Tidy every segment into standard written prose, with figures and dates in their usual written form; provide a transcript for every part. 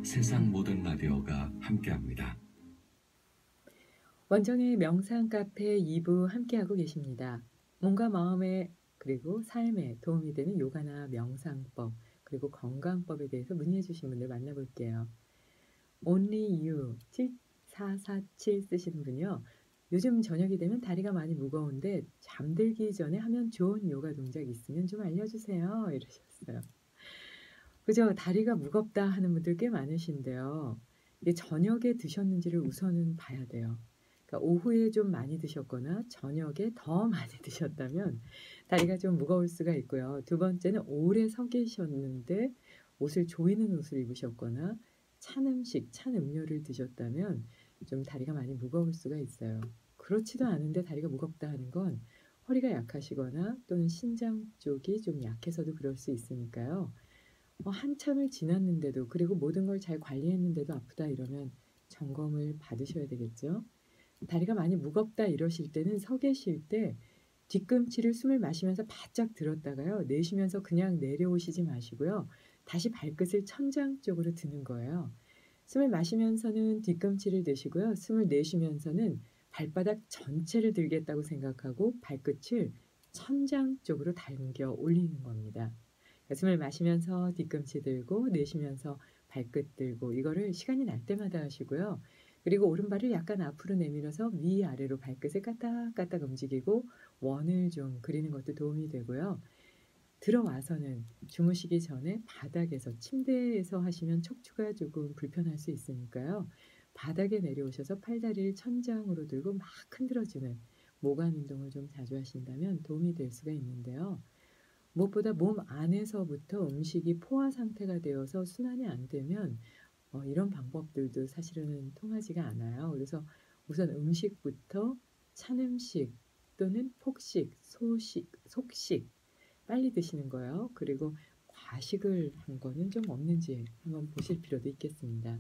세상 모든 라디오가 함께합니다. 원정의 명상 카페 2부 함께하고 계십니다. 몸과 마음에 그리고 삶에 도움이 되는 요가나 명상법 그리고 건강법에 대해서 문의해 주신 분들 만나볼게요. Only You 7447 쓰시는 분이요. 요즘 저녁이 되면 다리가 많이 무거운데 잠들기 전에 하면 좋은 요가 동작 있으면 좀 알려주세요. 이러셨어요. 그죠? 다리가 무겁다 하는 분들 꽤 많으신데요. 이게 저녁에 드셨는지를 우선은 봐야 돼요. 그러니까 오후에 좀 많이 드셨거나 저녁에 더 많이 드셨다면 다리가 좀 무거울 수가 있고요. 두 번째는 오래 서 계셨는데 옷을 조이는 옷을 입으셨거나 찬 음식, 찬 음료를 드셨다면 좀 다리가 많이 무거울 수가 있어요. 그렇지도 않은데 다리가 무겁다 하는 건 허리가 약하시거나 또는 신장 쪽이 좀 약해서도 그럴 수 있으니까요. 한참을 지났는데도 그리고 모든 걸 잘 관리했는데도 아프다 이러면 점검을 받으셔야 되겠죠. 다리가 많이 무겁다 이러실 때는 서 계실 때 뒤꿈치를 숨을 마시면서 바짝 들었다가요. 내쉬면서 그냥 내려오시지 마시고요. 다시 발끝을 천장 쪽으로 드는 거예요. 숨을 마시면서는 뒤꿈치를 드시고요. 숨을 내쉬면서는 발바닥 전체를 들겠다고 생각하고 발끝을 천장 쪽으로 당겨 올리는 겁니다. 숨을 마시면서 뒤꿈치 들고 내쉬면서 발끝 들고 이거를 시간이 날 때마다 하시고요. 그리고 오른발을 약간 앞으로 내밀어서 위아래로 발끝을 까딱까딱 움직이고 원을 좀 그리는 것도 도움이 되고요. 들어와서는 주무시기 전에 바닥에서 침대에서 하시면 척추가 조금 불편할 수 있으니까요. 바닥에 내려오셔서 팔다리를 천장으로 들고 막 흔들어주는 모관 운동을 좀 자주 하신다면 도움이 될 수가 있는데요. 무엇보다 몸 안에서부터 음식이 포화 상태가 되어서 순환이 안 되면 이런 방법들도 사실은 통하지가 않아요. 그래서 우선 음식부터 찬 음식 또는 폭식, 소식, 속식 빨리 드시는 거예요. 그리고 과식을 한 거는 좀 없는지 한번 보실 필요도 있겠습니다.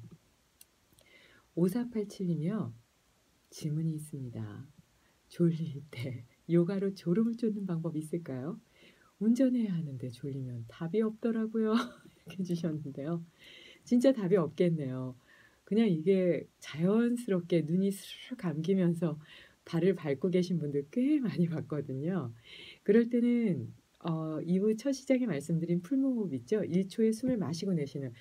5487님이요. 질문이 있습니다. 졸릴 때 요가로 졸음을 쫓는 방법 있을까요? 운전해야 하는데 졸리면 답이 없더라고요. 이렇게 해 주셨는데요. 진짜 답이 없겠네요. 그냥 이게 자연스럽게 눈이 스르르 감기면서 발을 밟고 계신 분들 꽤 많이 봤거든요. 그럴 때는 이후 첫 시작에 말씀드린 풀무호흡 있죠? 1 초에 숨을 마시고 내쉬는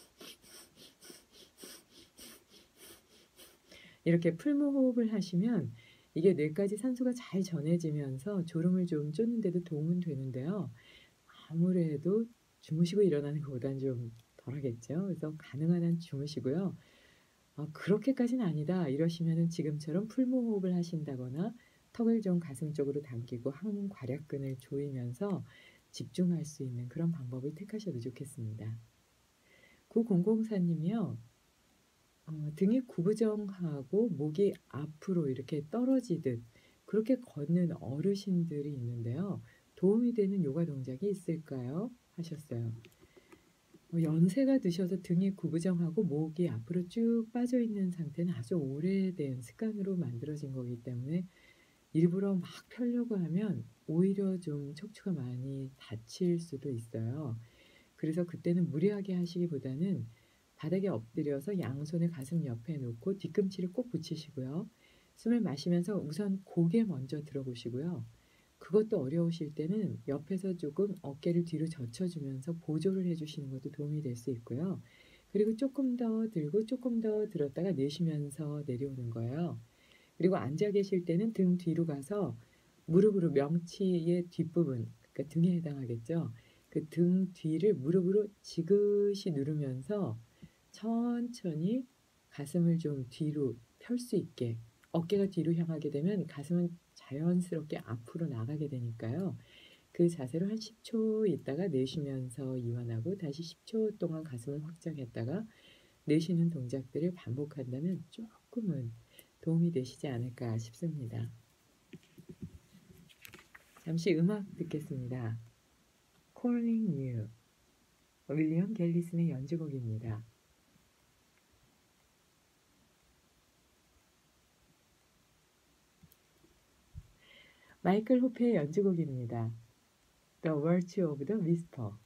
이렇게 풀무호흡을 하시면 이게 뇌까지 산소가 잘 전해지면서 졸음을 좀 쫓는 데도 도움은 되는데요. 아무래도 주무시고 일어나는 것보다는 좀 덜하겠죠. 그래서 가능한 한 주무시고요. '그렇게까지는 아니다.' 이러시면은 지금처럼 풀무호흡을 하신다거나 턱을 좀 가슴 쪽으로 당기고 항괄약근을 조이면서 집중할 수 있는 그런 방법을 택하셔도 좋겠습니다. 9004 님이요. 등이 구부정하고 목이 앞으로 이렇게 떨어지듯 그렇게 걷는 어르신들이 있는데요. "도움이 되는 요가 동작이 있을까요?" 하셨어요. 연세가 드셔서 등이 구부정하고 목이 앞으로 쭉 빠져 있는 상태는 아주 오래된 습관으로 만들어진 거기 때문에 일부러 막 펴려고 하면 오히려 좀 척추가 많이 다칠 수도 있어요. 그래서 그때는 무리하게 하시기보다는 바닥에 엎드려서 양손을 가슴 옆에 놓고 뒤꿈치를 꼭 붙이시고요. 숨을 마시면서 우선 고개 먼저 들어보시고요. 그것도 어려우실 때는 옆에서 조금 어깨를 뒤로 젖혀주면서 보조를 해주시는 것도 도움이 될 수 있고요. 그리고 조금 더 들고 조금 더 들었다가 내쉬면서 내려오는 거예요. 그리고 앉아 계실 때는 등 뒤로 가서 무릎으로 명치의 뒷부분, 그러니까 등에 해당하겠죠. 그 등 뒤를 무릎으로 지그시 누르면서 천천히 가슴을 좀 뒤로 펼 수 있게 어깨가 뒤로 향하게 되면 가슴은 자연스럽게 앞으로 나가게 되니까요. 그 자세로 한 10초 있다가 내쉬면서 이완하고 다시 10초 동안 가슴을 확장했다가 내쉬는 동작들을 반복한다면 조금은 도움이 되시지 않을까 싶습니다. 잠시 음악 듣겠습니다. Calling You, 윌리엄 갤리슨의 연주곡입니다. 마이클 호페의 연주곡입니다. The Virtue of the Whisper.